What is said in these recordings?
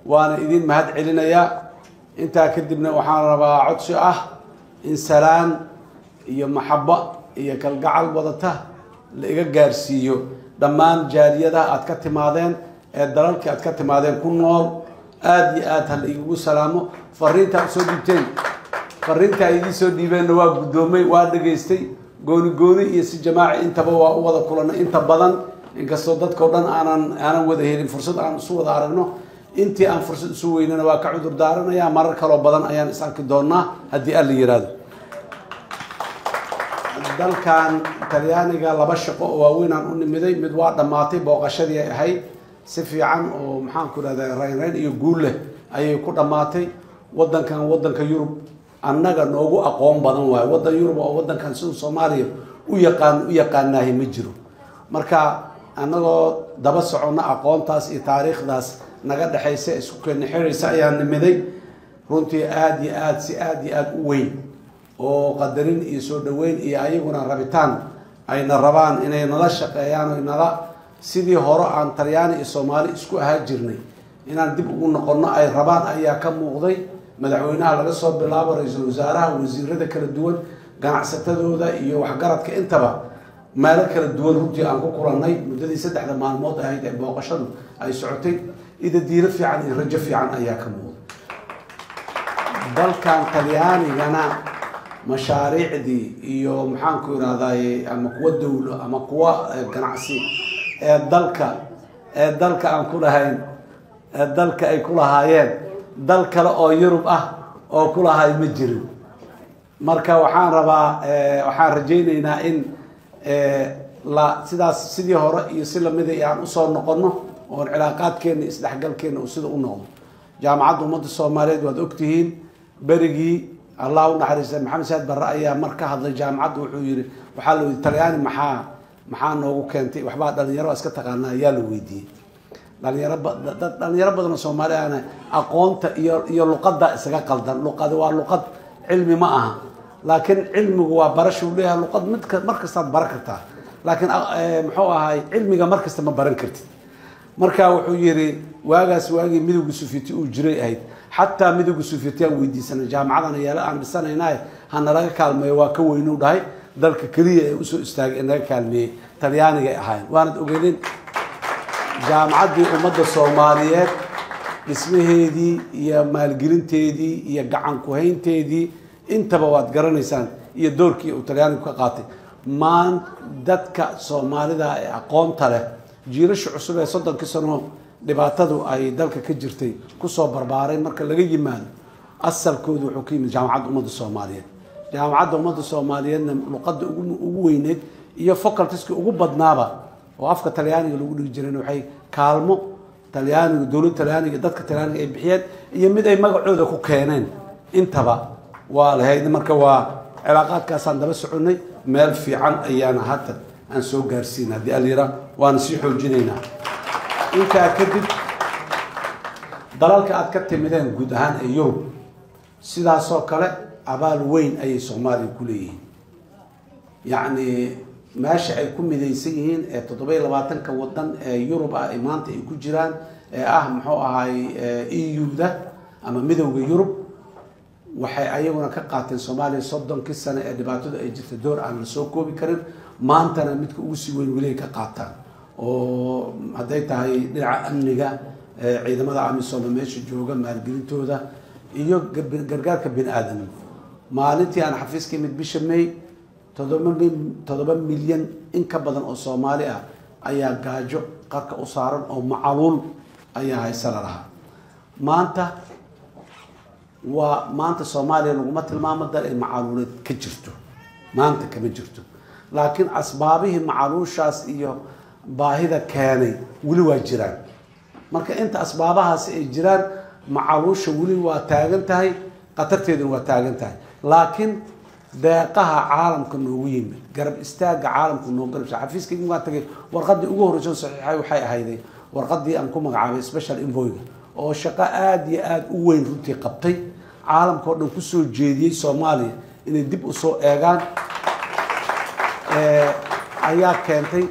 وانا إذن مهد علينا يا انت كدبنا وحان ربا عدش إنسان iyo maxabba iyo kalgacal wadata la iga gaarsiiyo dhammaan jaariyada aad ka timaadeen ee dalalka aad ka timaadeen ku nool aad iyo aad hal igu salaamo fariinta soo dhibteen fariinta ay soo dhiibeen waa gudoomay waa dhageystay gooni iyo si jamaaci intaba waa u wada kulanay inta badan inkastoo dadka oo dhan aanan wada helin fursad aan soo wada aragno intii aan fursad soo weynana waa ka cudur daaranaya marar kale badan ayaan is arki doonaa hadii alla yiraahdo dalkan talyaaniga laba shaqo oo waaweyn aan u nimiday mid waa dhamaatay booqashadii ay ahayd si fiican oo maxaan ku raadayay rayn iyo guul leh ayay ku dhamaatay wadanka Yurub annaga noogu aqoon badan waay wadan Yurub oo wadankan sida Soomaaliya u yaqaanahay ma jiro marka annagoo daba socona aqoontaas iyo taariikhdaas naga dhaxaysa isku keen xiriirsa ayaan nimiday runtii aad iyo aad u weyn oo qadarin iyo soo dhaweyn iyo ayaguna rabitaan ayna rabaan inay nala shaqeeyaan oo nala sidii hore aan Talyaani iyo Soomaali isku ahaa jirnay inaan dib ugu noqono ay rabaan ayaa ka muuqday madaxweynaha laga soo bilaabo ra'iisul wasaaraha wasiirada kala duwan ganacsatadooda iyo waxgaradka intaba meel kala duwan runtii aan ku kulannay muddadii 3 maalmood ahayd ee booqashadu ay socotay ida diiro fiican iyo rajo fiican ayaa ka muuqday dalkan Talyaanigana mashaariicdii iyo maxaan ku iraaday ama kuwa dawlo ama kuwa ganacsi ee dalka aan ku lahayn dalka ay ku lahaayeen dal kale oo Yurub ah oo ku lahaay ma jirin marka waxaan rajaynaynaa in sidaas sidii hore iyo si lamid ah aan u soo noqono oo cilaaqaadkeena isdhaxgalkeena sida u noqdo jaamacadda ummadda Soomaaliyeed waad ogtihiin berigii الله ونحرس محمد سيد بالرأي مركه هذا الجامعة وحير وحلو الطلياني محا نوجو كنتي وحبا دلنيرو اسكت قالنا يالو ويدي دلنيرو بدنا Soomaali أنا أقونت يلقط اسكا قلدان لقد ولقد علمي معها لكن علمي هو برش وليها لقد مركز بركتها لكن محوها هاي علمي مركز ما برنكرت مركا وحيري واجس واجي ميدو سوفيتي وجري هيد حتى ميدو سوفيتيان ويدي سنة جامعة يلا عن السنة هنا هنلاقي كلمة واكوينو ده ذلك كلية وسو استاج إنها كلمة طليانية هاي وانا أقولين جامعة دي أمد الصوماليات اسمه دي يا مالجرين تدي يا جعان كوهين تدي أنت بواد قرنيسان يا دوركي وطلياني كقاطي ما دتك صومالي ده أقوم تله جيرش عصبة صدق كسرنا dhibaatadu ay dalka ka jirtay ku soo barbaaray marka laga yimaado asalkoodu xukuum jaamacadda ummadda Soomaaliyeed luqadda ugu weyneed iyo faculties-ka ugu badnaaba oo afka Talyaaniga lagu dhigi jiray waxay kaalmo Talyaaniga dawladda Talyaaniga dadka Talyaaniga ay bixiyeen iyo mid ay magacooda ku keeneen intaba waa lahayd marka waa cilaaqaadkaas aan daba soconay meel fiican ayaan hadda aan soo gaarsiinay hadii alira waan si xoojinaynaa inta kadib dalalka aad ka timideen guud ahaan ee Yurub sidaas oo kale abaal weyn ay Soomaaliya ku leeyihiin yaani meesha ay ku midaysan yihiin ee 27 wadan ee Yurub ah ee maanta ay ku jiraan ee muxuu ahay EU-da ama midowga Yurub waxay ayaguna ka qaateen Soomaaliya 30 sano ee dhibaatada ay jirtay door aan la soo koobi karin maantana midka ugu sii weyn wali ka qaataan oo haday tahay dhinaca amniga ciidamada amisom meesha jooga maalgelintooda iyo gargaarka bini'aadan maalintii aan xafiiskii mid bisha May 7 milyan in ka badan oo Soomaali ah ayaa gaajo qarka u saaran oo macaluul ayaa haysan lahaa maanta Soomaaliya laguma tilmaamo dal ay macaluulad ka jirto maanta kama jirto laakiin asbaabihii macaluushaas iyo baahida keenay wali waa jiraan marka inta asbaabahaas ay jiraan macaluusha wali waa taagan tahay qatarteeduna waa taagan tahay laakiin deeqaha caalamka noogu yimid garab istaaga caalamka noogu garab xafiiskii waa tagay warqadii ugu horreysay saxiixay waxay ahayd warqadii aan ku magacaabay special envoy oo shaqo aad iyo aad u weyn runtii qabtay caalamka oo dhan ku soo jeediyay Soomaaliya inay dib u soo eegaan ayaa keentay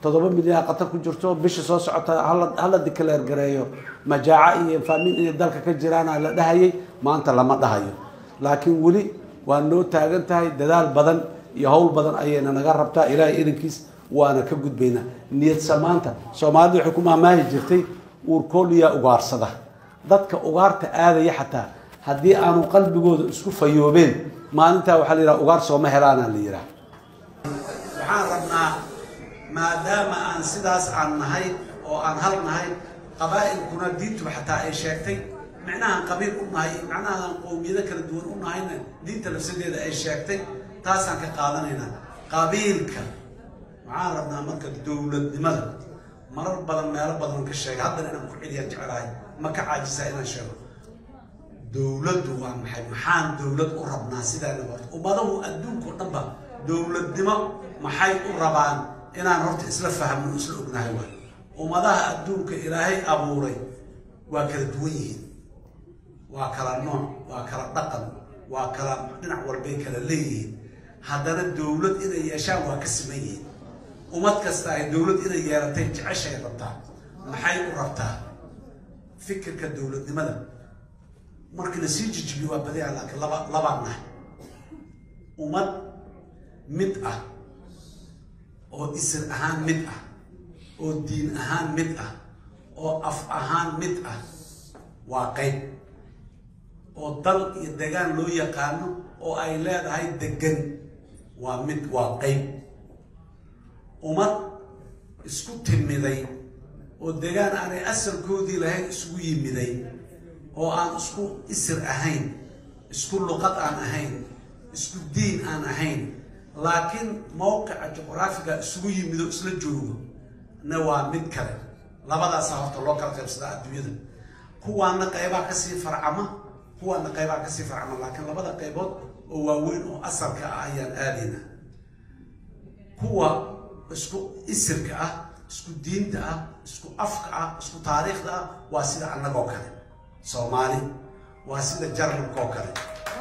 7 milyan qatar ku jirto bisha soo socota hala declare gareeyo majaaca iyo faamin in dalka ka jiraan la dhahayay maanta lama dhahayo laakiin wali waa noo taagan tahay dadaal badan iyo hawl badan ayayna naga rabtaa ilaahay idinkiis waana ka gudbaynaa niyad samaanta Soomaalidu waxay ku maamaahi jirtay uurkooliya ugaarsada dadka ugaarta aadaya xataa haddii aanu qalbigooda isku fayoobeen maalintaa waxaa la yidhaha ugaar sooma helaana la yidhaha waxaan rabnaa maadaama aan sidaas aan nahay oo aan hal nahay qabaa'ilkuna diintu xataa ay sheegtay macnaha qabiil u nahay macnaha qowmiyada kala duwan u nahayna diinta lafsadeeda ay sheegtay taasaan ka qaadanaynaa qabiilka waxaan rabnaa marka dowladnimada marar badan meelo badan ka sheegay haddana inaan ku celiya jecelahay ma ka caajisaa inaan sheego dowladdu waa maxay maxaan dowlad u rabnaa sidaana horta ummadahu adduunka oo dhanba dowladnimo maxay u rabaan inaan horta isla fahmno isla ognahay waay ummadaha adduunka ilaahay abuuray waa kala duwan yihiin waa kala nooc waa kala dhaqan waa kala dhinac walbay kala leeyihiin haddana dowlad inay yeeshaan waa ka siman yihiin ummad kasta ay dowlad inay yeelatay jeceshay rabtaa maxay u rabtaa fikirka dowladnimada markii la sii jijibiyo waa badiyaa laakiin labaan nahay ummad mid ah oo isir ahaan mid ah oo diin ahaan mid ah oo af ahaan mid ah waa qayb oo dal iyo degaan loo yaqaano oo ay leedahay degan waa mid waa qayb ummad isku timiday oo degaan aanay asalkoodii lahayn isugu yimiday oo aan isku isir ahayn isku luqad aan ahayn isku diin aan ahayn laakiin mowqica juqraafiga isugu yimido isla joogo na waa mid kale labadaas horta loo kala qaybsadaa adduunyada kuwaana qaybaa ka sii farcama laakiin labada qaybood oo waaweyn oo asalka ah ayaan aadayna kuwa isku isirka ah isku diinta ah isku afka ah isku taariikhda ah waa sida annagoo kale Soomaali waa sida Jarmalka oo kale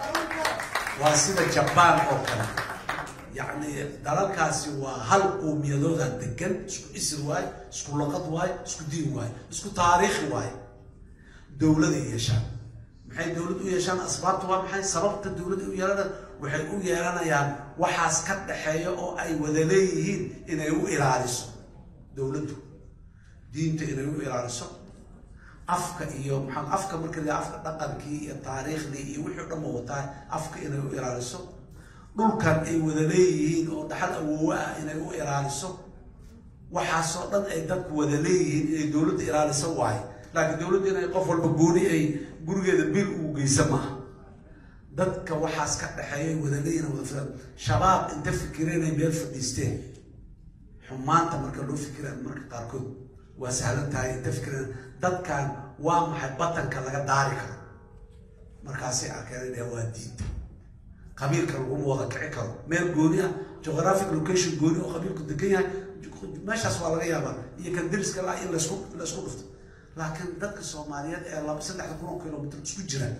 waa sida Japan oo kale يعني دلالكاسي وهل قوميادودا دقن اسكو اسر واي اسكو لغط واي اسكو دين واي اسكو تاريخ واي دولة يشان maxay dawladdu yeeshaan asbaabtu waa maxay sababta dawladdu u yeelana waxay u yeelanayaan waxaas ka dhaxeeyo oo ay wada leeyihiin inay u ilaaliso dawladdu diinta inay u ilaaliso afka iyo maxaa afka marka la afka dhaqankii iyo taariikhdii iyo wixii dhan wataa afka inay u ilaaliso dhulkan ay wada leeyihiin oo dhaxal awoowa ah inay u ilaaliso waxaas oo dhan ay dadku wada leeyihiin inay dawladdu ilaaliso waay laakiin dawladdu inay qof walba gooni ay gurigeeda bil uu geysan maaha dadka waxaas ka dhaxeeyay wada leeyihiin wada filan shabaab inta fikireen ay meel fadhiisteen xumaanta marka loo fikiraan marka qaarkood waa sahlan tahay inta fikireen dadkan waa maxay batanka laga daari karo markaasay arkeen inay waa diinta qabiilka lagu wada kici karo meel gooni ah geographic location gooni oo qabiilku degan yahay meeshaas waa laga yaabaa iyo kan deriska la in la isku dhufto laakiin dadka Soomaaliyeed ee 3 kilomitir isku jiraan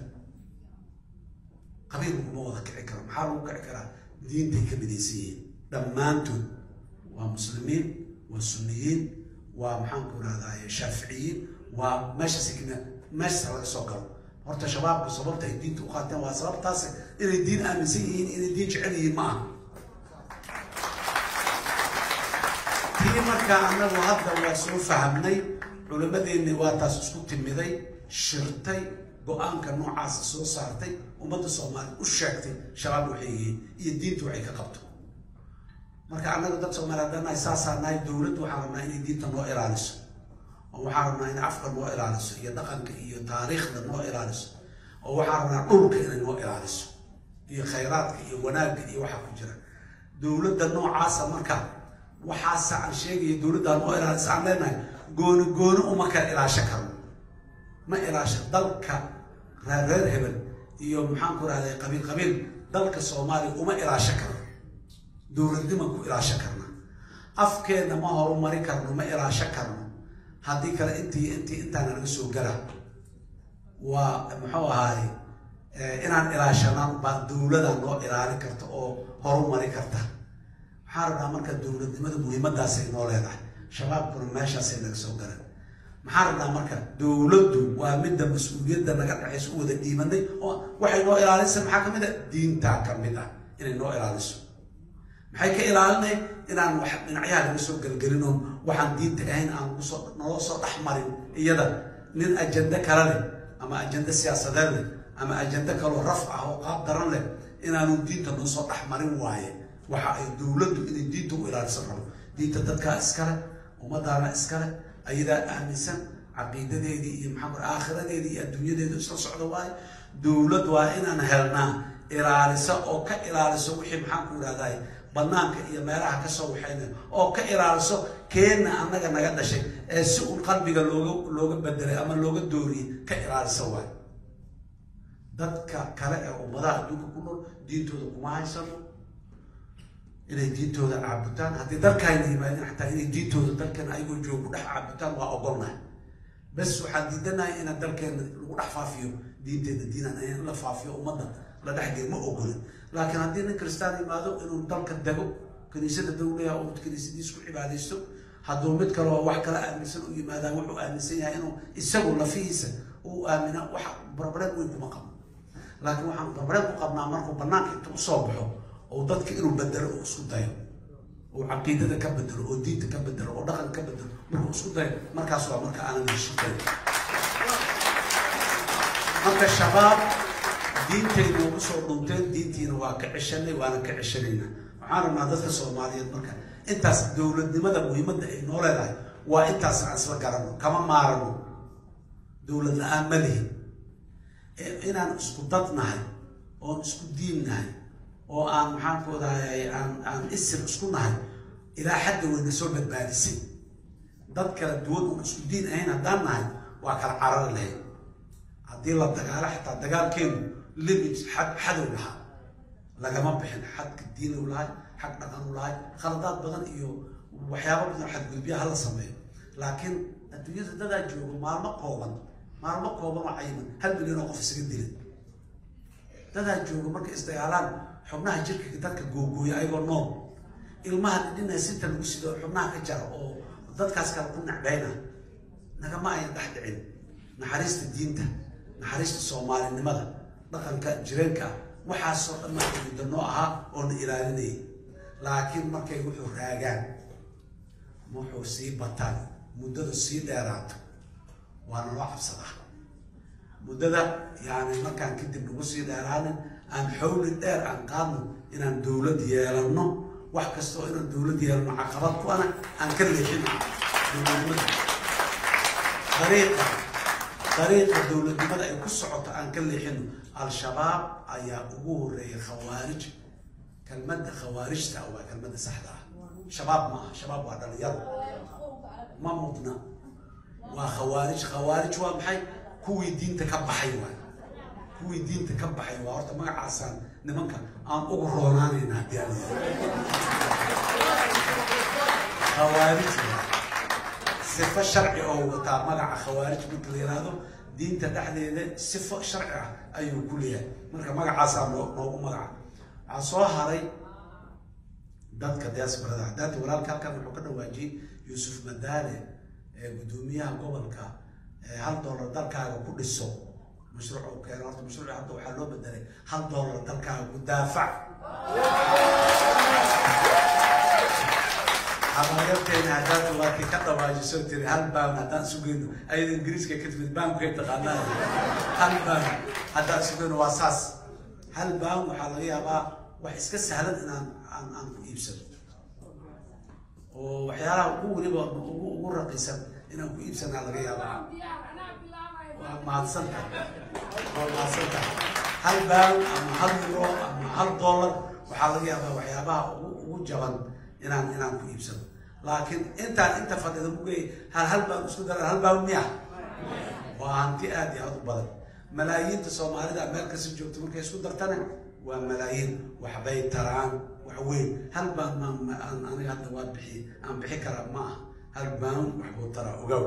qabiil kuma wada kici karo maxaa lagu kici karaa diintay ka midaysiin dhammaantood waa muslimiin waa sunniyiin waa maxaan ku raadayay shaafiiciyiin waa meesha sikina meesha laga soo galo horta shabaabku sababta ay diinta u qaateen waa sababtaas inay diin aaminsan yihiin inay diin jecel yihiin ma aha tii marka annagu hadda waa soo fahamnay culimadeennii waa taas isku timiday shirtay go-aanka noocaas soo saartay ummadda Soomaaliyeed u sheegtay shabaab waxay yihiin iyo diintu waxay ka qabto marka annagu dad Soomaaliyeed ay saasaanay dawladdu waxaan rabnaa inay diinta noo ilaaliso oo waxaan rabnaa in afka noo ilaaliso iyo dhaqanka iyo taariikhda noo ilaaliso oo waxaan rabnaa dhulka inay noo ilaaliso iyo khayraadka iyo wanaagga iyo waxa ku jira dawladda noocaas marka waxaas aan sheegay dawladda noo ilaaliso aan leenahay gooni gooni uma ka ilaasho karo ma ilaasho dalka reer hebel iyo maxaan ku raadayay qabiil dalka Soomaaliya uma ilaasho karo dawladnimo ku ilaasho karna afkeena ma horumari karno ma ilaasho karno haddii kale intaan naga soo gala waa muxuu ahaay inaan ilaashana baa dawladda noo ilaalin karto oo horumari karta waxaan rabnaa marka dawladnimada muhiimadaas ay noo leedahay shabaabkuna meeshaasay naga soo galeen maxaan rabnaa marka dowladdu waa midda mas-uuliyadda naga dhexaysa u wada dhiibanay oo waxay noo ilaalinaysa maxaa ka mid ah diintaa ka mid ah inay noo ilaaliso maxay ka ilaalinay inaan wax dhinacyaha laga soo gelgelino waxaan diinta ahayn aan noo soo dhex marin iyada nin ajende kale leh ama ajende siyaasadeed leh ama ajende kaloo raf ah oo qaab daran leh inaanu diinta noo soo dhex marin waaye waxa ay dowladdu inay diinta u ilaaliso rabo diinta dadkaa iskale ummadaana iskale ayadaa aaminsan caqiidadeedii iyo maxaa aakhiradeedii iyo adduunyadeedu isla socda waaye dowlad waa inaan helnaa ilaalisa oo ka ilaaliso wixii maxaan ku yidhahdaa banaanka iyo meelaha ka soo waxayna oo ka ilaaliso keenna annaga naga dhashay ee si uu qalbiga looga bedelay ama looga dooriyey ka ilaalisa waaye dadka kale ee ummadaha adduunka ku nool diintooda kuma haysano inay diintooda caabutaan haddii dalkaayna yimaadeen xataa inay diintooda dalkan ayagoo joogo ku dhex caabutaan waa ogolnahay bas waxaan diidanahay inaan dalkeena lagu dhex faafiyo diinteeda diinaan in la faafiyo ummadda la dhexgeed ma ogolin laakiin haddii nin kristaan yimaado inuu dalka dego kaniisada dowlaha oo kaniisadiis ku cibaadaysto hadduu mid kale oo wax kala aaminsan u yimaadaan wuxuu aaminsan yahay inuu isagu lafihiisa uu aamina wax problem weyn kuma qabo laakiin waxaan problem ku qabnaa markuu banaanka inta usoo baxo oo dadka inuu bedelo oo isku dayo oo caqiidada ka bedelo oo diinta ka bedelo oo dhaqan ka bedelo markuu isku dayo markaas waa marka aanan heshiisayn marka shabaab diintayna ugu soo dhunteen diintiina waa ka ceshanay waana ka ceshanayna waxaan rabnaa dadka soomaaliyeed marka intaas dowladnimada muhiimadda ay noo leedahay waa intaas aan isla garano kama maarano dowlad la-aan ma lihin inaan isku dad nahay oon isku diin nahay oo aan maxaan ku odahay aan isir isku nahay ilaa xadda wayna soo badbaadisay dad kala duwan oon isku diin ahayn haddaan nahay waa kala carari lahayd haddii la dagaalo xataa dagaalkeenu limit xadow lahaa lagama bixin xadka diin u lahay xag dhaqan u lahay khaladaad badan iyo waxyaabo badan xadgudubya hala sameeyo laakiin adduunyada dadaa joogo maalmo kooban oo cayiman 1 milyan oo qof isaga dilay dadaa joogo markay isdagaalaan xubnaha jirka dadka googooya ayagoo nool ilmaha dhinaca sinta lagu sido xubnaha ka jara oo dadkaas kale ku nacbayna nagama ay dhex dhicin naxariista diinta naxariista soomaalinimada dhaqanka jireenka waxaasoo dhammaan midano ahaa oo na ilaalinayay laakiin markay wuxuu raagaan wuxuu sii bataan muddada sii dheeraato waana loo cabsadaa muddada yani markaan kadib lagu sii dheeraanin aan xawli dheer aan qaadno inaan dowlad yeelano wax kastoo inaan dowlad yeelano caqabad ku ana aan ka leexin dowladnimada dariiqa dowladnimada ay ku socoto aan ka leexino al-shabaab ayaa ugu horeeyay khawaarij kelmadda khawaarijta waa kelmadda saxda ah shabaab maaha shabaab waa dhalinyaro ma mudna waa khawaarij waa maxay kuwii diinta ka baxay waay kuwii diinta ka baxay waa horta magacaasaan nimanka aan ugu roonaanayna haddii aan khawaarij sifo sharci oo wataa magaca khawaarij marka la yiraahdo diinta dhexdeeda sifo sharci ah ayuu ku leeyahay marka magacaasaa noogu magaca waxaa soo haray dadka diasporada hadaata walaalka halkan wuxuu ka dhawaajiyey yuusuf madaale gudoomiyaha gobolka $1 dalkaaga ku dhiso mashruuc oo keenay horta mashruuca hadda waxaa loo bedelay $1 dalkaaga ku daafac habayarteena hadaata waakii ka dhawaajiso tiri £1 haddaan sugayno ayada ingiriiska ka timid baanku ay taqaanaa £1 haddaan sugayno waa saas £1 waxaa laga yaabaa wax iska sahlan inaan aan ku iibsado oo waxyaalaha ugu weliba ugu raqiisan inaan ku iibsanaa laga yaabaa waa maadsanta £1 ama €1 ama $1 waxaa laga yaabaa waxyaabaha ugu jaban inaan ku iibsado laakiin inta fadhida mugay hal baan isku daraa £1 miya waa hanti aad iyo aad u badan malaayiinta soomaalida meel kasta joogto markay isku dartana waa malaayiin waxbay taraan wax weyn £1 aniga hadda waa aan bixi karaa ma aha £1 waxbuu taraa ogow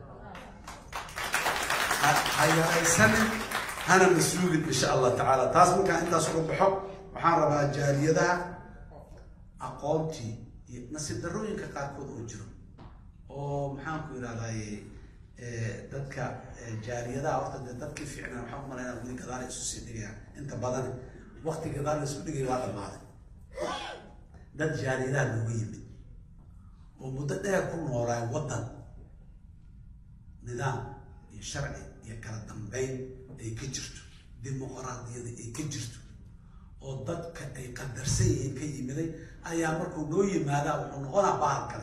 hayaysanin hana masuugin insha allah tacaala taas markaan intaas uga baxo waxaan rabaa jaaliyadaha aqoontii iyo nasiib darrooyinka qaarkood oo jiro oo maxaan ku yiraahdaa dadka jaariyadaha horta dadkii fiicnaa waxaan u malaynaa weli gadaal isu sii dhigayaan inta badan waqti gadaal isu dhigay waa dhamaaday dad jaariyadaha looga yimid oo muddo dheer ku noolaa waddan nidaam iyo sharci iyo kala dambeyn ay ka jirto dimuqraadiyada ay ka jirto oo dadka ay qadarsan yihiin ka yimiday ayaa markuu noo yimaadaa wuxuu noqonaa bahal kale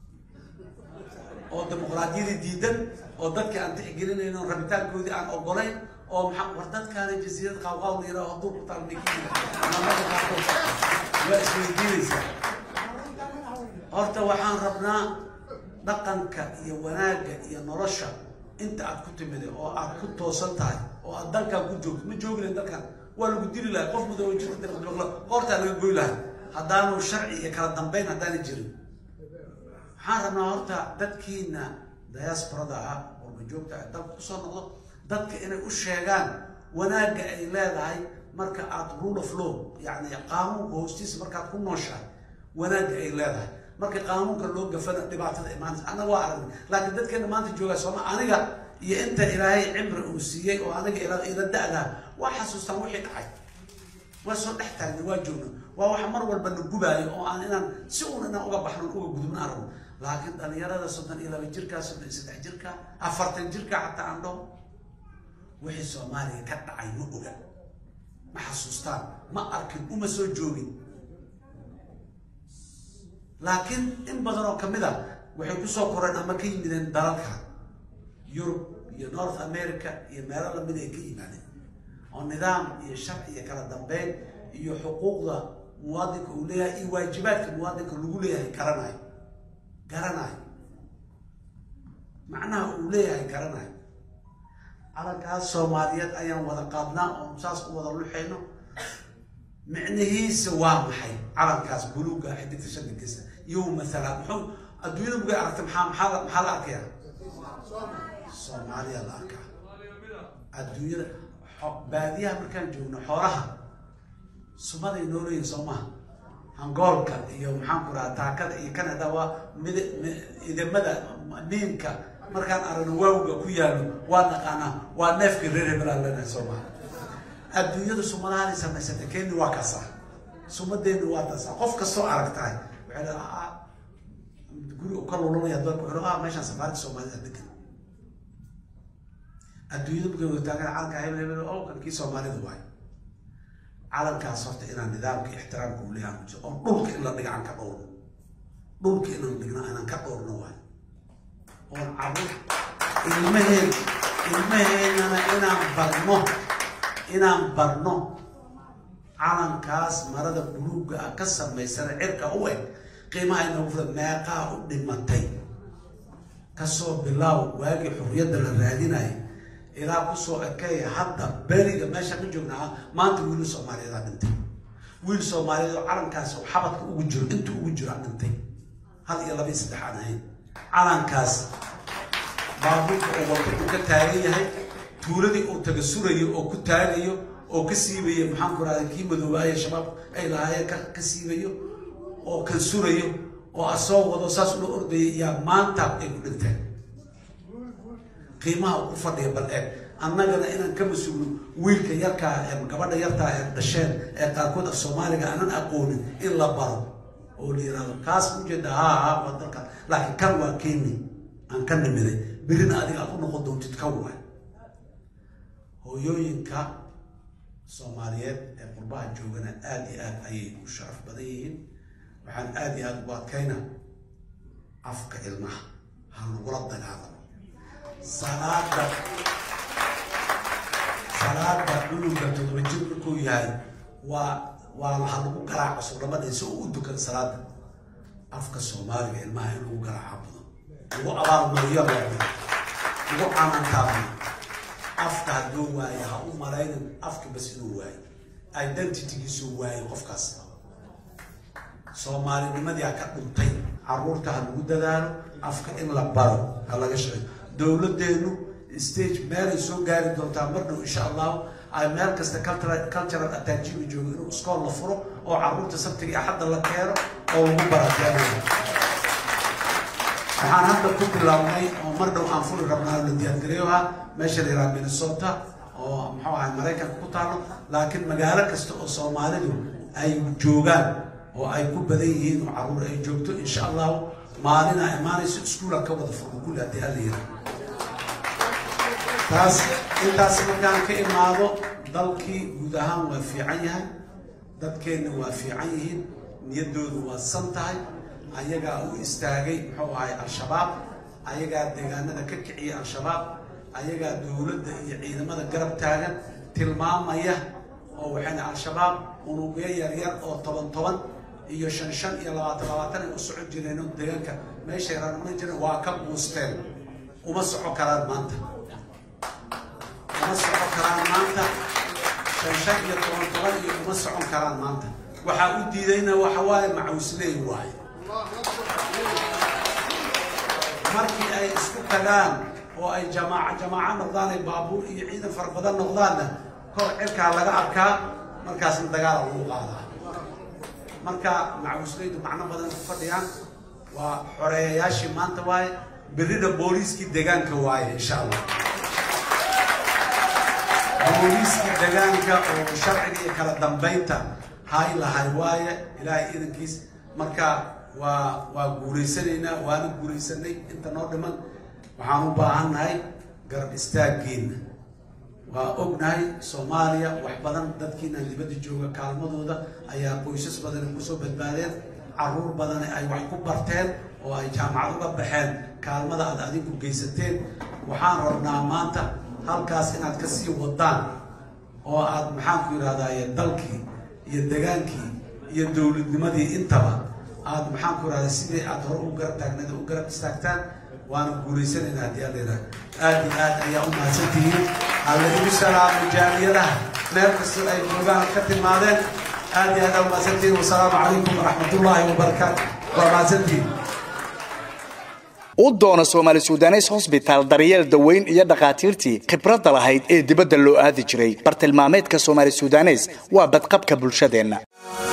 oo dimuqraadiyadii diidan oo dadka aan tixgelinayno rabitaankoodii aan ogolayn oo maxaa war dadkaana jasiirad qawqaw la yidhaho hadduu ku taalmikiin mamada qaarkood waa isweydiinaysaa horta waxaan rabnaa dhaqanka iyo wanaagga iyo nolosha inta aad ku timid oo aad ku toosan tahay oo aad dalkan ku joogto ma joogleen dalkan waa lagu dili lahay qof muddo jiro dirqlo qorta laga goy lahay haddaanu sharci iyo kala dambeyn haddaana jirin waxaan rabnaa horta dadkiina diasporada ah oo joogta ah dalka kusoo noqdo dadka inay u sheegaan wanaagga ay leedahay marka aad rule of law yacni qaanuunka hoostiisa markaad ku nooshahay wanaagga ay leedahay marka qaanuunka loo gafana dhibaatada imaanaysa annaga waa aragnay laakiin dadkeena maanta joogaa sooma aniga iyo inta ilaahay cimri uu siiyey oo aniga ila da'daa waa xasuustaan wixii dhacay waa soo dhex taagnay waa joogna waa wax mar walba na gubaayo oo aan inaan si uun inaan uga baxno uga gudubna aragno laakiin dhalinyarada 32 jirka 33 jirka 40 jirka xataa aan dhaho wixii Soomaaliya ka dhacay ma oga ma xasuustaan ma arkin uma soo joogin laakiin in badan oo kamid ah waxay ku soo koreen ama ka yimideen dalalka Europe iyo North America iyo meelo la mid ah ka yimaadeen oo nidaam iyo sharci iyo kala dambeyn iyo xuquuqda muwaadinka uu leeyahay iyo waajibaadka muwaadinka lagu leeyahay garanay macnaha uu leeyahay garanay calankaas Soomaaliyeed ayaan wada qaadnaa oo saas u wada luxayno micnihiisa waa maxay calankaas buluuga xididka shadkiisa iyo mesela muxuu adduunyada buga aragtay maxaa la arkayaa Soomaaliya la arkaa adduunyada baadiyaha markaan joogno xoolaha sumaday nooleeyeen Soomaha Angolka iyo maxaan ku rahaa taakada iyo Canada waa idamada miinka markaan aragno waawga ku yaalo waa naqaana waa neefka reer hebelaalana Soomaha adduunyada sumadaha samaysatay Kenya waa kaasa sumadeenu waa taas qof ka soo aragtay waxay leedahay guri u kala lulaya dadku waxay meeshan safaarada Soomaaliya degan adduunyada buga taagan calanka hebel oo kankii Soomaalida waay calankaas horta inaan nidaamka ixtiraamka u leeyahay oo dhulka in la dhigaan ka dhowrno dhulka inaan dhigno inaan ka dhowrno waay oo caruur ilmaheena inaan barno calankaas marada buluuga ah ka samaysan cirka u eg qiimaha inuu furo meeqaa u dhimatay kasoo bilaaw waagi xurriyadda la raadinay ilaa ku soo ekay hadda beriga meesha ka joognaa maanta wiil Soomaaliyeed dhintay wiil Soomaaliyeed oo calankaas oo xabadka ugu jiro intuu ugu jiro dhintay hal iyo laba saddex aan ahayn calankaas baabuurka oo waqti ka taagan yahay tuuladii uu taga surayo oo ku taagayo oo ka siibayo maxaan ku raadin kii madoobaaya shabaab ay lahaayeen ka siibayo oo ka surayo oo asoo wado saas loo ordayay yaa maanta ay ku dhinteen qiimaha ku fadhiya bal annagana inaan ka masuulo wiilka yarka ee gabadha yarta ee dhasheen ee qaarkood af Soomaaliga aanan aqoonin in la baro oo liiraado kaas u jeeda wadalka laakiin kan waa Kenya aan ka nimiday birina adiga aad u noqon doontid ka waa hooyooyinka Soomaaliyeed ee qurbaha joogana aad iyo aad ayay u sharaf badan yihiin waxaan aad iyo aad u adkayna afka ilmaha ha nagula dagaalamo salaada cunuga 7 jir markuu yahay waa waxa lagu garaaco suulamada si uu u dukan salaada afka Soomaaliga ilmaha in lagu garaaco badan lagu abaalmariyo lagu caantaabo afka haduu waayo ha u malaynin afka bas inuu waayo identity-giisu waayo qofkaas Soomaalinimadii ka dhuntay caruurta ha lagu dadaalo afka in la baro ha laga shaqeeyo dawladeenu stage meel soo gaari doontaa marna insha Allah ay meel kasta cultural attachment joogo inuu iskool la furo oo caruurta sabtiga axad la keeno oo lagu barateeyo waxaan hadda ku bilownay oo mar dhow aan furi rabnaa la diyaargareeyoha meesha la yiraahdo Minnesota oo muxuu ahaa Mareykanka ku taalo laakiin magaalo kasta oo Soomaalidu ay joogaan oo ay ku badan yihiin oo caruur ay joogto insha Allah maalina imaanayso iskuulka ka wada furo kulli hadii la yiraahdo taas intaas markaan ka imaado dalkii guud ahaan waa fiican yahay dadkeena waa fiican yihiin niyadoodu waa san tahay ayaga u istaagay muxuu ahay al-shabaab ayaga deegaanada ka kiciyay al-shabaab ayaga dawladda iyo ciidamada garab taagan tilmaamaya oo waxayna al-shabaab unugyo yar oo 10 iyo 5 iyo 20 u socon jireen deegaanka meesha raadman jireen waa ka boosteen uma socon karaan maanta uma socon karaan maanta 5 iyo 10 iyo uma socon karaan maanta waxa u diidayna waxa waaye macuusley waaye markii ay isku tagaan oo ay jamaaca noqdaan ay baabuur iyo ciidan farbadan noqdaanna kor cirka laga arkaa markaasna dagaal lagu qaadaa marka macuusleydu macna badan ku fadhiyaan waa xoreeyayaashii maanta waaye birida booliiskii deegaanka waaye insha Allah booliiskii deegaanka oo sharciga iyo kala dambeynta hay lahay waaye ilaahay idinkiis marka waa guureysanayna waana guureysanay inta noo dhiman waxaan u baahannahay garab istaaggeena waa ognahay Soomaaliya wax badan dadkiina dibadda jooga kaalmadooda ayaa qoysas badan ku soo badbaadeen caruur badan ay wax ku barteen oo ay jaamacad uga baxeen kaalmada aad adinku geysateen waxaan rabnaa maanta halkaas inaad ka sii wadaan oo aad maxaan ku yiraahdaa dalkii iyo deegaankii iyo dawladnimadii intaba aad maxaan ku raadin sidii aad hor u garab taagnayd u garab istaagtaan waana guureysanayna hadii aad leedahay aad ayaa u mahadsantihiin عليكم السلام جامعة مركز أي جوجان كتير مادن هذا ومسنتين والسلام عليكم ورحمة الله وبركاته ومسنتين ودونا Somali Sudanese Hospital daryeel daweyn iyo dhaqaatiirtii khibrad lahayd ee dibadda loo aadi jiray bartilmaameedka Somali Sudanese waa badqabka bulshadeena